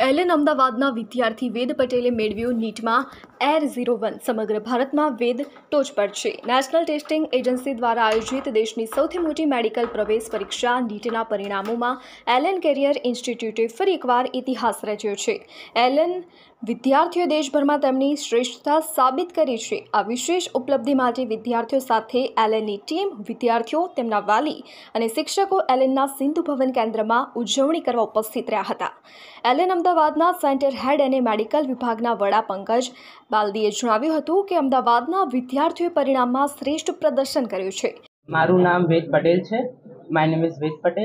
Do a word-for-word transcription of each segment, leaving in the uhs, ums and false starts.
એલેન અમદાવાદના વિદ્યાર્થી વેદ પટેલે મેળવ્યું નીટમાં એર ઝીરો વન સમગ્ર ભારતમાં વેદ ટોચ પર છે। નેશનલ ટેસ્ટિંગ એજન્સી દ્વારા આયોજિત દેશની સૌથી મોટી મેડિકલ પ્રવેશ પરીક્ષા નીટના પરિણામોમાં એલેન કેરિયર ઇન્સ્ટિટ્યૂટે ફરી એકવાર ઇતિહાસ રચ્યો છે। એલેન વિદ્યાર્થીઓ દેશભરમાં તેમની શ્રેષ્ઠતા સાબિત કરી છે। આ વિશેષ ઉપલબ્ધિ માટે વિદ્યાર્થીઓ સાથે એલેનની ટીમ, વિદ્યાર્થીઓ, તેમના વાલી અને શિક્ષકો એલેનના સિંધુ ભવન કેન્દ્રમાં ઉજવણી કરવા ઉપસ્થિત રહ્યા હતા। એલેન અમદાવાદના સેન્ટર હેડ અને મેડિકલ વિભાગના વડા પંકજ બાલદીએ જણાવ્યું હતું કે અમદાવાદના વિદ્યાર્થીઓએ પરિણામમાં શ્રેષ્ઠ પ્રદર્શન કર્યું છે। મારું નામ વેદ પટેલ છે। My name is Ved Patel.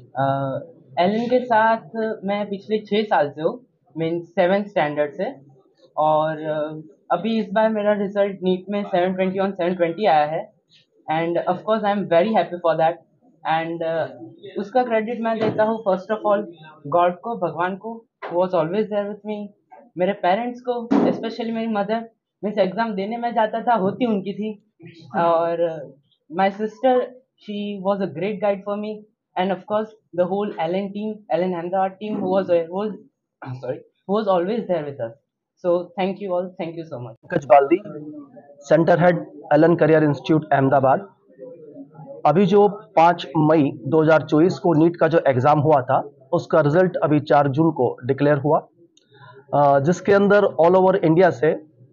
Allen के साथ मैं पिछले छः साल से हूँ, मीन्स सेवन्थ स्टैंडर्ड से, और uh, अभी इस बार मेरा रिजल्ट नीट में seven twenty on seven twenty आया है, and of course I am very happy for that. And उसका क्रेडिट मैं देता हूँ फर्स्ट ऑफ ऑल गॉड को, भगवान को, was always there with me, मेरे पेरेंट्स को, स्पेशली मेरी मदर। मीन्स एग्ज़ाम देने में जाता था, होती उनकी थी, और my sister, she was a great guide for me, and of course the whole Ellen team, Ellen Ahmedabad team, who was was sorry, who was always there with us. So thank you all, thank you so much. Pankaj Baldi, centre head Allen career institute Ahmedabad. अभी जो पाँच मई दो हज़ार चौबीस को NEET का जो exam हुआ था, उसका रिजल्ट अभी चार जून को डिक्लेयर हुआ, जिसके अंदर ऑल ओवर इंडिया से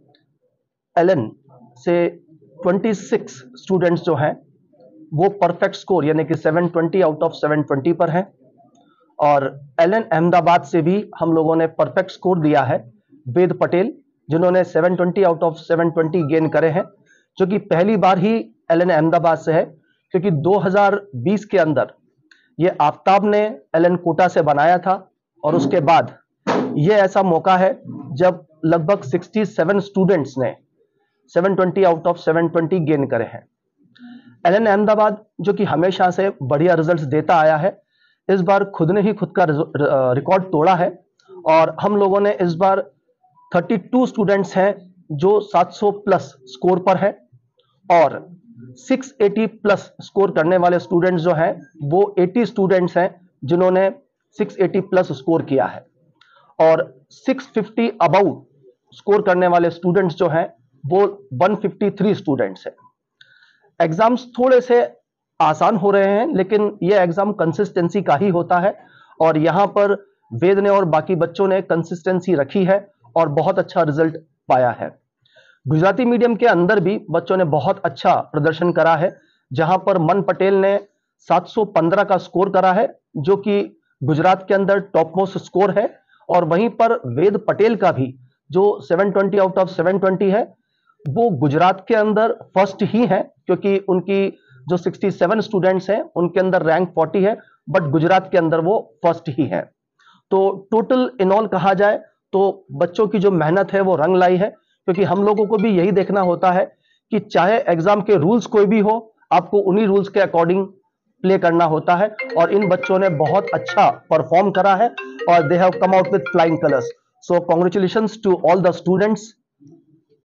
एलन से छब्बीस स्टूडेंट्स जो हैं वो परफेक्ट स्कोर यानी कि सात सौ बीस आउट ऑफ सात सौ बीस पर है, और एलन अहमदाबाद से भी हम लोगों ने परफेक्ट स्कोर दिया है वेद पटेल, जिन्होंने सात सौ बीस आउट ऑफ सात सौ बीस गेन करे हैं, जो कि पहली बार ही एलन अहमदाबाद से है, क्योंकि दो हज़ार बीस के अंदर ये आफ्ताब ने एलन कोटा से बनाया था, और उसके बाद ये ऐसा मौका है जब लगभग सड़सठ स्टूडेंट्स ने सात सौ बीस आउट ऑफ सात सौ बीस गेन करे हैं। एलन अहमदाबाद जो कि हमेशा से बढ़िया रिजल्ट्स देता आया है, इस बार खुद ने ही खुद का रिकॉर्ड तोड़ा है, और हम लोगों ने इस बार बत्तीस स्टूडेंट्स हैं जो सात सौ प्लस स्कोर पर है, और छह सौ अस्सी प्लस स्कोर करने वाले स्टूडेंट्स जो हैं वो अस्सी स्टूडेंट्स हैं जिन्होंने छह सौ अस्सी प्लस स्कोर किया है, और छह सौ पचास अबव स्कोर करने वाले स्टूडेंट्स जो हैं वो एक सौ तिरेपन स्टूडेंट्स हैं। एग्जाम्स थोड़े से आसान हो रहे हैं, लेकिन ये एग्जाम कंसिस्टेंसी का ही होता है, और यहाँ पर वेद ने और बाकी बच्चों ने कंसिस्टेंसी रखी है और बहुत अच्छा रिजल्ट पाया है। गुजराती मीडियम के अंदर भी बच्चों ने बहुत अच्छा प्रदर्शन करा है, जहां पर मन पटेल ने सात सौ पंद्रह का स्कोर करा है, जो कि गुजरात के अंदर टॉप मोस्ट स्कोर है, और वहीं पर वेद पटेल का भी जो सात सौ बीस आउट ऑफ सात सौ बीस है वो गुजरात के अंदर फर्स्ट ही है, क्योंकि उनकी जो सड़सठ स्टूडेंट्स हैं उनके अंदर रैंक चालीस है, बट गुजरात के अंदर वो फर्स्ट ही है। तो टोटल इन ऑल कहा जाए तो बच्चों की जो मेहनत है वो रंग लाई है, क्योंकि हम लोगों को भी यही देखना होता है कि चाहे एग्जाम के रूल्स कोई भी हो, आपको उन्हीं रूल्स के अकॉर्डिंग प्ले करना होता है, और इन बच्चों ने बहुत अच्छा परफॉर्म करा है, और they have come out with flying colours. So congratulations to all the students